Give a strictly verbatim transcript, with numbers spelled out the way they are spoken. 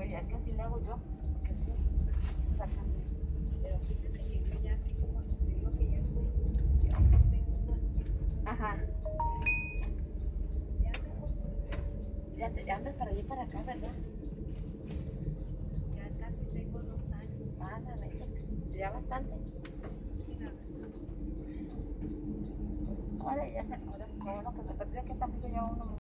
ya es que así le hago yo. Porque es que sacan. Pero fíjate que yo ya así como te digo que ya estoy, ya tengo todo el tiempo. Ajá. Ya me acostumbré. Ya, te, ya andas para allá y para acá, ¿verdad? Ya casi tengo dos años. Ah, la mecha. Ya bastante. Mira, Ahora ya, ahora, bueno, que me parece que también ya uno